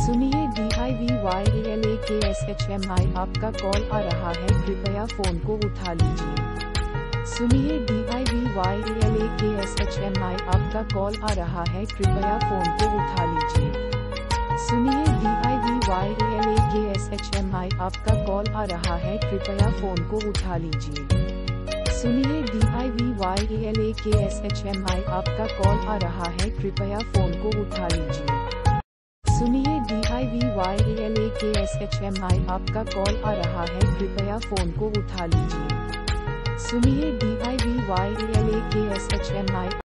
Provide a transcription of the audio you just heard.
सुनिए DIVYALAKSHMI आपका call आ रहा है, कृपया फोन को उठा लीजिए। सुनिए DIVYALAKSHMI आपका कॉल आ रहा है, कृपया फोन को उठा लीजिए। सुनिए DIVYALAKSHMI आपका कॉल आ रहा है, कृपया फोन को उठा लीजिए। सुनिए DIVYALAKSHMI आपका कॉल आ रहा है, कृपया फोन को उठा लीजिए। सुनिए DIVYALAKSHMI आपका कॉल आ रहा है, कृपया फोन को उठा लीजिए। सुनिए DIVYALAKSHMI